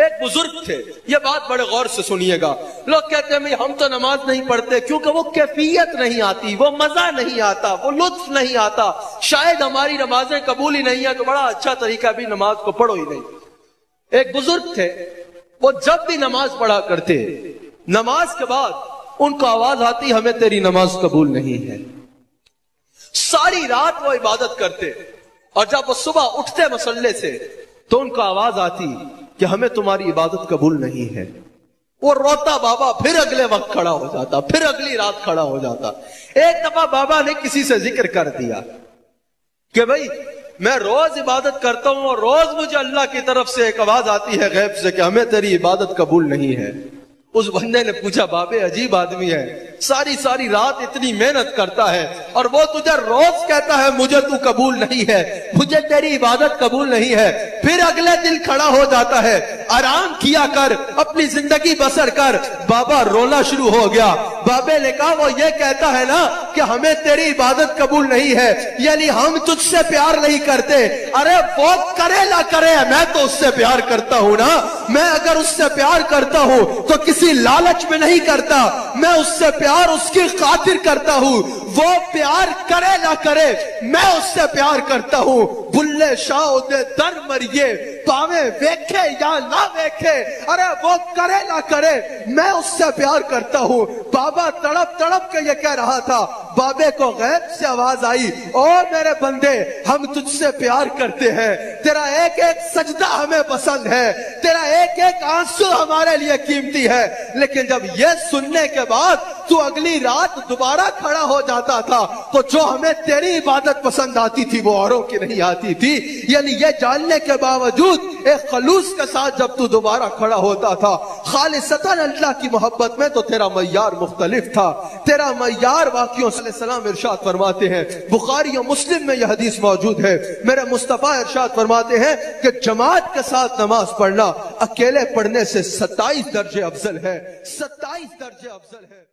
ایک بزرگ تھے، یہ بات بڑے غور سے سنیے گا. لوگ کہتے ہیں ہم تو نماز نہیں پڑھتے کیونکہ وہ کیفیت نہیں آتی، وہ مزہ نہیں آتا، وہ لطف نہیں آتا، شاید ہماری نمازیں قبول ہی نہیں ہے تو بڑا اچھا طریقہ بھی نماز کو پڑھو ہی نہیں. ایک بزرگ تھے، وہ جب بھی نماز پڑھا کرتے، نماز کے بعد ان کو آواز آتی ہمیں تیری نماز قبول نہیں ہے. ساری رات وہ عبادت کرتے اور جب وہ صبح اٹھتے مصلے سے تو ان کو آواز آتی کہ ہمیں تمہاری عبادت قبول نہیں ہے. وہ روتا بابا، پھر اگلے وقت کھڑا ہو جاتا، پھر اگلی رات کھڑا ہو جاتا. ایک دفعہ بابا نے کسی سے ذکر کر دیا کہ بھائی میں روز عبادت کرتا ہوں اور روز مجھے اللہ کی طرف سے ایک آواز آتی ہے غیب سے کہ ہمیں تیری عبادت قبول نہیں ہے. اس بندے نے پوچھا بابے عجیب آدمی ہے، ساری رات اتنی محنت کرتا ہے اور وہ تجھے روز کہتا ہے مجھے تو قبول نہیں ہے، مجھے تیری عبادت قبول نہیں ہے، پھر اگلے دن کھڑا ہو جاتا ہے. آرام کیا کر، اپنی زندگی بسر کر. بابا رونا شروع ہو گیا. بابے نے کہا وہ یہ کہتا ہے نا کہ ہمیں تیری عبادت قبول نہیں ہے، یعنی ہم تجھ سے پیار نہیں کرتے. ارے وہ کرے نہ کرے، میں تو اس سے پیار کرتا ہوں نا. میں اگر اس سے پیار کرتا ہوں تو کسی لالچ میں نہیں کرتا، میں اس سے پیار اس کی خاطر کرتا ہوں. وہ پیار کرے نہ کرے، میں اس سے پیار کرتا ہوں. بلے شاہ دے در مریے، پاویں ویکھے یا نہ ویکھے، ارے وہ کرے نہ کرے، میں اس سے پیار کرتا ہوں. بابا تڑپ تڑپ کے یہ کہہ رہا تھا. بابے کو غیب سے آواز آئی، او میرے بندے ہم تجھ سے پیار کرتے ہیں، تیرا ایک ایک سجدہ ہمیں پسند ہے، تیرا ایک ایک آنسو ہمارے لیے قیمتی ہے. لیکن جب یہ سننے کے بعد تو اگلی رات دوبارہ کھڑا ہو جاتا تھا تو جو ہمیں تیری عبادت پسند آتی تھی وہ اوروں کی نہیں آتی تھی. یعنی یہ جاننے کے باوجود ایک خلوص کے ساتھ جب تو دوبارہ کھڑا ہوتا تھا خالصتاً اللہ کی محبت میں، تو تیرا معیار مختلف تھا. تیرا معیار واقعوں صلی اللہ علیہ وسلم ارشاد فرماتے ہیں، بخاری و مسلم میں یہ حدیث موجود ہے، میرے مصطفیٰ ارشاد فرماتے ہیں کہ جماعت کے ساتھ نماز پڑھنا اکیلے پڑھنے سے 27 درجے افضل ہے. 27 درجے افضل ہے.